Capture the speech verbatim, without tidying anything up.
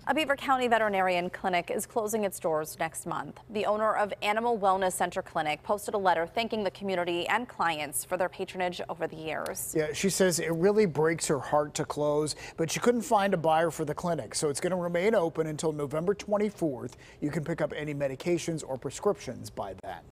A Beaver County veterinarian clinic is closing its doors next month. The owner of Animal Wellness Center Clinic posted a letter thanking the community and clients for their patronage over the years. Yeah, she says it really breaks her heart to close, but she couldn't find a buyer for the clinic, so it's going to remain open until November twenty-fourth. You can pick up any medications or prescriptions by then.